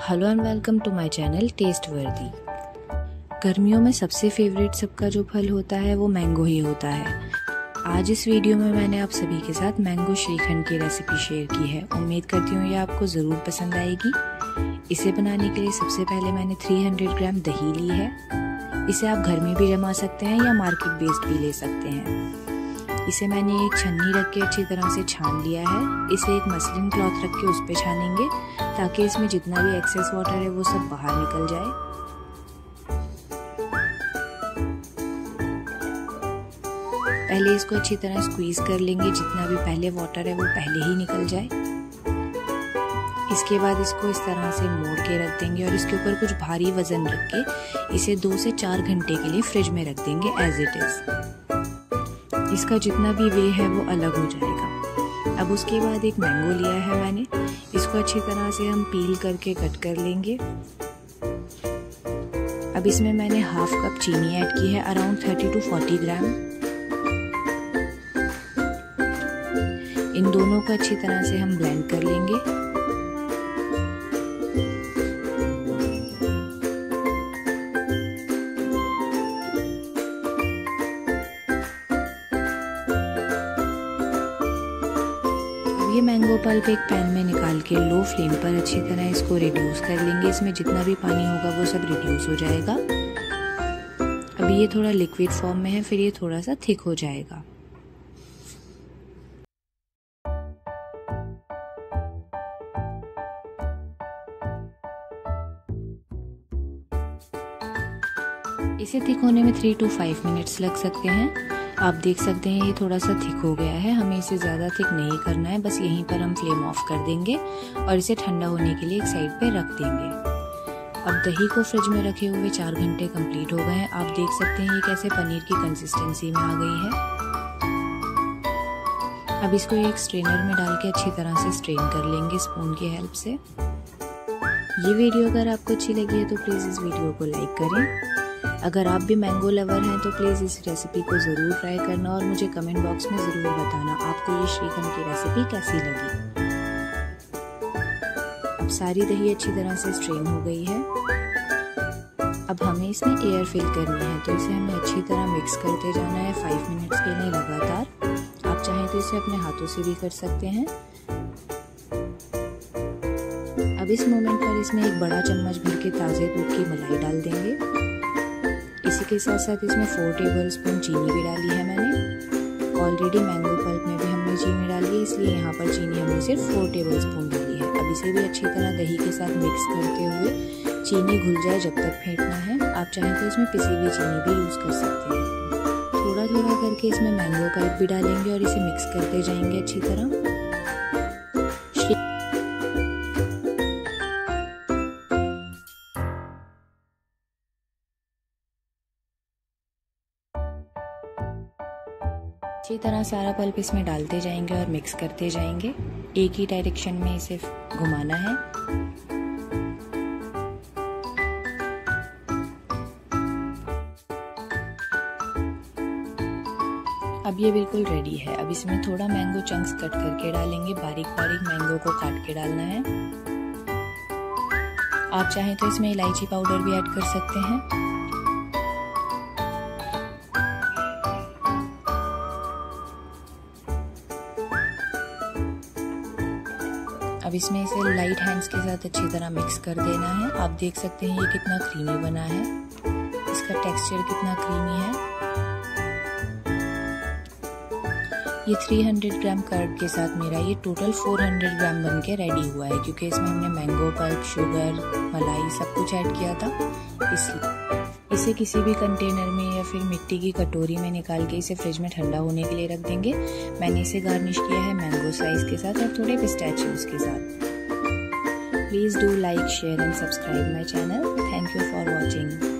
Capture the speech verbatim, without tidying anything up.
Hello and welcome to my channel taste worthy. गर्मियों में सबसे फेवरेट सबका जो फल होता है वो मैंगो ही होता है। आज इस वीडियो में मैंने आप सभी के साथ मैंगो श्रीखंड की रेसिपी शेयर की है। उम्मीद करती हूँ ये आपको ज़रूर पसंद आएगी। इसे बनाने के लिए सबसे पहले मैंने तीन सौ ग्राम दही ली है। इसे आप घर में भी जमा सकते हैं या मार्केट बेस्ड भी ले सकते हैं। इसे मैंने एक छन्नी रख के अच्छी तरह से छान लिया है। इसे एक मसलिन क्लॉथ रख के उस पर छानेंगे ताकि इसमें जितना भी एक्सेस वाटर है वो सब बाहर निकल जाए। पहले इसको अच्छी तरह स्क्वीज कर लेंगे, जितना भी पहले वाटर है वो पहले ही निकल जाए। इसके बाद इसको इस तरह से मोड़ के रख देंगे और इसके ऊपर कुछ भारी वजन रख के इसे दो से चार घंटे के लिए फ्रिज में रख देंगे एज इट इज। इसका जितना भी वे है वो अलग हो जाएगा। अब उसके बाद एक मैंगो लिया है मैंने, इसको अच्छी तरह से हम पील करके कट कर लेंगे। अब इसमें मैंने हाफ कप चीनी ऐड की है, around thirty to forty gram. इन दोनों को अच्छी तरह से हम ब्लेंड कर लेंगे। ये मैंगो पल्प एक पैन में निकाल के लो फ्लेम पर अच्छी तरह इसको रिड्यूस कर लेंगे। इसमें जितना भी पानी होगा वो सब रिड्यूस हो जाएगा। अभी ये थोड़ा लिक्विड फॉर्म में है, फिर ये थोड़ा सा थिक हो जाएगा। इसे थिक होने में थ्री टू फाइव मिनट्स लग सकते हैं। आप देख सकते हैं ये थोड़ा सा थिक हो गया है। हमें इसे ज़्यादा थिक नहीं करना है, बस यहीं पर हम फ्लेम ऑफ कर देंगे और इसे ठंडा होने के लिए एक साइड पे रख देंगे। अब दही को फ्रिज में रखे हुए चार घंटे कंप्लीट हो गए हैं। आप देख सकते हैं ये कैसे पनीर की कंसिस्टेंसी में आ गई है। अब इसको एक स्ट्रेनर में डाल के अच्छी तरह से स्ट्रेन कर लेंगे स्पून की हेल्प से। ये वीडियो अगर आपको अच्छी लगी है तो प्लीज़ इस वीडियो को लाइक करें। अगर आप भी मैंगो लवर हैं तो प्लीज़ इस रेसिपी को ज़रूर ट्राई करना और मुझे कमेंट बॉक्स में ज़रूर बताना आपको ये श्रीखंड की रेसिपी कैसी लगी। अब सारी दही अच्छी तरह से स्ट्रेन हो गई है। अब हमें इसमें एयर फिल करनी है, तो इसे हमें अच्छी तरह मिक्स करते जाना है फाइव मिनट्स के लिए लगातार। आप चाहें तो इसे अपने हाथों से भी कर सकते हैं। अब इस मोमेंट पर इसमें एक बड़ा चम्मच भर के ताज़े दूध की मलाई डाल देंगे। इसी के साथ साथ इसमें फोर टेबल स्पून चीनी भी डाली है मैंने। ऑलरेडी मैंगो पल्प में भी हमने चीनी डाली है, इसलिए यहाँ पर चीनी हमने सिर्फ फोर टेबल स्पून डाली है। अब इसे भी अच्छी तरह दही के साथ मिक्स करते हुए चीनी घुल जाए जब तक फेंटना है। आप चाहें तो इसमें पिसी हुई चीनी भी यूज़ कर सकते हैं। थोड़ा थोड़ा करके इसमें मैंगो पल्प भी डालेंगे और इसे मिक्स करते जाएंगे अच्छी तरह। अच्छी तरह सारा पल्प इसमें डालते जाएंगे और मिक्स करते जाएंगे। एक ही डायरेक्शन में इसे घुमाना है। अब ये बिल्कुल रेडी है। अब इसमें थोड़ा मैंगो चंक्स कट करके डालेंगे। बारीक बारीक मैंगो को काट के डालना है। आप चाहें तो इसमें इलायची पाउडर भी ऐड कर सकते हैं। अब इसमें इसे लाइट हैंड्स के साथ अच्छी तरह मिक्स कर देना है। आप देख सकते हैं ये कितना क्रीमी बना है, इसका टेक्सचर कितना क्रीमी है। ये तीन सौ ग्राम कर्ड के साथ मेरा ये टोटल चार सौ ग्राम बन के रेडी हुआ है, क्योंकि इसमें हमने मैंगो पल्प, शुगर, मलाई सब कुछ ऐड किया था। इसलिए इसे किसी भी कंटेनर में या फिर मिट्टी की कटोरी में निकाल के इसे फ्रिज में ठंडा होने के लिए रख देंगे। मैंने इसे गार्निश किया है मैंगो स्लाइस के साथ और थोड़े पिस्ताचियोज के साथ। Please do like, share and subscribe my channel. Thank you for watching.